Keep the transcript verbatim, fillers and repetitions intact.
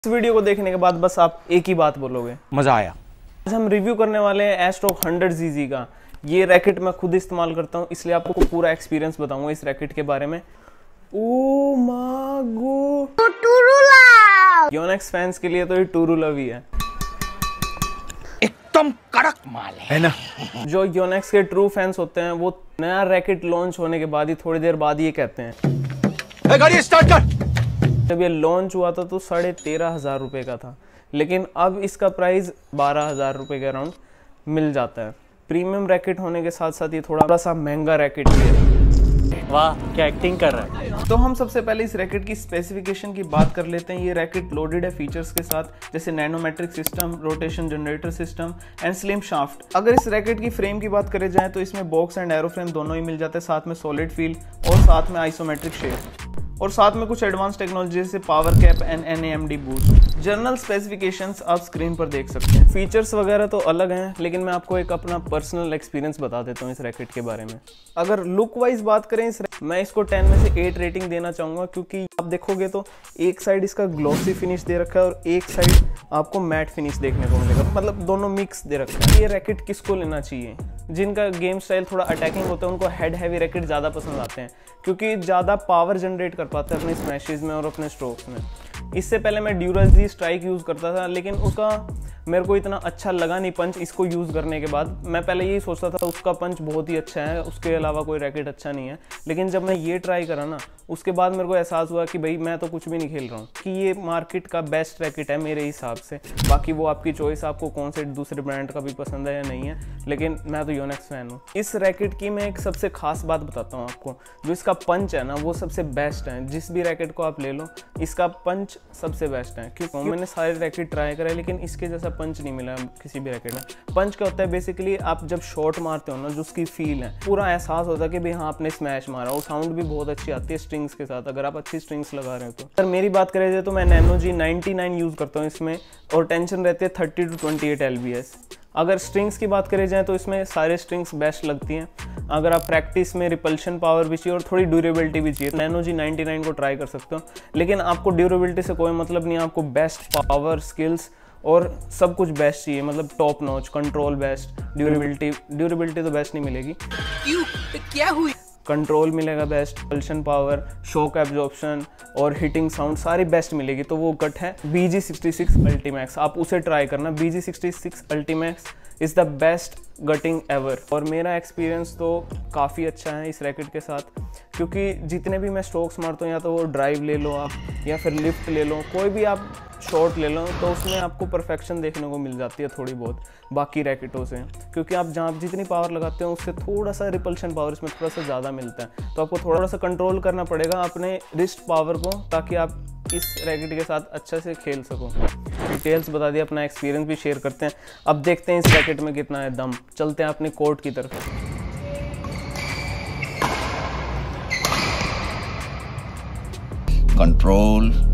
इस वीडियो को देखने के बाद बस आप एक ही बात बोलोगे, मजा आया। आज हम रिव्यू करने वाले हैं एस्ट्रोक हंड्रेड जी जी का। ये रैकेट मैं खुद इस्तेमाल करता हूँ, इसलिए आपको पूरा एक्सपीरियंस बताऊंगा इस रैकेट के बारे में। ओ मागो योनेक्स फैंस के लिए तो ये टूरू लव ही है, एकदम कड़क माल है ना। जो योनेक्स के ट्रू फैंस होते हैं वो नया रैकेट लॉन्च होने के बाद ही थोड़ी देर बाद ये कहते हैं गाड़ी स्टार्ट कर। जब ये लॉन्च हुआ था तो साढ़े तेरह हजार रुपये का था, लेकिन अब इसका प्राइस बारह हजार रुपये के अराउंड मिल जाता है। प्रीमियम रैकेट होने के साथ साथ ये थोड़ा सा महंगा रैकेट भी है। वाह क्या एक्टिंग कर रहा है। तो हम सबसे पहले इस रैकेट की स्पेसिफिकेशन की बात कर लेते हैं। ये रैकेट लोडेड है फीचर्स के साथ, जैसे nanometric system, rotation generator system and slim shaft. अगर इस रैकेट की फ्रेम की बात करें जाए तो इसमें बॉक्स एंड एरो फ्रेम दोनों ही मिल जाते हैं, साथ में सॉलिड फील और साथ में आइसोमेट्रिक शेप, और साथ में कुछ एडवांस टेक्नोलॉजी जैसे power cap and N A M D boost. General specifications आप स्क्रीन पर देख सकते हैं। फीचर्स वगैरह तो अलग हैं, लेकिन मैं आपको एक अपना पर्सनल एक्सपीरियंस बता देता हूँ इस रैकेट के बारे में। अगर लुक वाइज बात करें इस मैं इसको टेन में से एट रेटिंग देना चाहूँगा, क्योंकि आप देखोगे तो एक साइड इसका ग्लॉसी फिनिश दे रखा है और एक साइड आपको मैट फिनिश देखने को मिलेगा, मतलब दोनों मिक्स दे रखा है। ये रैकेट किसको लेना चाहिए? जिनका गेम स्टाइल थोड़ा अटैकिंग होता है उनको हेड हैवी रैकेट ज़्यादा पसंद आते हैं, क्योंकि ज़्यादा पावर जनरेट कर पाते हैं अपने स्मैशेस में और अपने स्ट्रोक्स में। इससे पहले मैं ड्यूराजी स्ट्राइक यूज़ करता था, लेकिन उसका मेरे को इतना अच्छा लगा नहीं पंच इसको यूज़ करने के बाद। मैं पहले यही सोचता था उसका पंच बहुत ही अच्छा है, उसके अलावा कोई रैकेट अच्छा नहीं है। लेकिन जब मैं ये ट्राई करा ना, उसके बाद मेरे को एहसास हुआ कि भाई मैं तो कुछ भी नहीं खेल रहा हूँ, कि ये मार्केट का बेस्ट रैकेट है मेरे हिसाब से। बाकी वो आपकी चॉइस, आपको कौन से दूसरे ब्रांड का भी पसंद है या नहीं है, लेकिन मैं तो योनेक्स फैन हूँ। इस रैकेट की मैं एक सबसे खास बात बताता हूँ आपको, जो इसका पंच है ना वो सबसे बेस्ट है। जिस भी रैकेट को आप ले लो, इसका पंच सबसे बेस्ट है। क्योंकि मैंने सारे रैकेट ट्राई करे, लेकिन इसके जैसा पंच नहीं मिला किसी भी रैकेट में। पंच क्या होता है बेसिकली, आप जब शॉट मारते हो ना, जो उसकी फील है, पूरा एहसास होता है कि भाई हाँ आपने स्मैश मारा। वो साउंड भी बहुत अच्छी आती है स्ट्रिंग्स के साथ, अगर आप अच्छी स्ट्रिंग्स लगा रहे हो तो। अगर मेरी बात करें जाए तो मैं Nanogy ninety nine use करता हूँ इसमें, और टेंशन रहती है thirty to twenty eight L B S. अगर स्ट्रिंग्स की बात करें जाए तो इसमें सारे स्ट्रिंग्स बेस्ट लगती हैं। अगर आप प्रैक्टिस में रिपल्शन पावर भी चाहिए और थोड़ी ड्यूरेबिलिटी भी चाहिए, नैनो जी नाइन्टी नाइन को ट्राई कर सकते हो। लेकिन आपको ड्यूरेबिलिटी से कोई मतलब नहीं है, आपको बेस्ट पावर, स्किल्स और सब कुछ बेस्ट चाहिए, मतलब top notch, control best, durability durability तो बेस्ट नहीं मिलेगी। क्यों क्या हुई? कंट्रोल मिलेगा best, repulsion power, shock absorption और हिटिंग साउंड सारी बेस्ट मिलेगी। तो वो कट है B G sixty six Ultimax, आप उसे ट्राई करना। B G sixty six Ultimax is the best gutting ever. और मेरा एक्सपीरियंस तो काफ़ी अच्छा है इस रैकेट के साथ, क्योंकि जितने भी मैं स्ट्रोक्स मारता हूँ, या तो वो ड्राइव ले लो आप, या फिर लिफ्ट ले लो, कोई भी आप शॉट ले लो, तो उसमें आपको परफेक्शन देखने को मिल जाती है थोड़ी बहुत बाकी रैकेटों से। क्योंकि आप जहाँ जितनी पावर लगाते हो उससे थोड़ा सा रिपल्शन पावर इसमें थोड़ा सा ज़्यादा मिलता है, तो आपको थोड़ा सा कंट्रोल करना पड़ेगा अपने रिस्ट पावर को, ताकि आप इस रैकेट के साथ अच्छे से खेल सको। डिटेल्स बता दिया, अपना एक्सपीरियंस भी शेयर करते हैं। अब देखते हैं इस रैकेट में कितना है दम। चलते हैं अपने कोर्ट की तरफ। कंट्रोल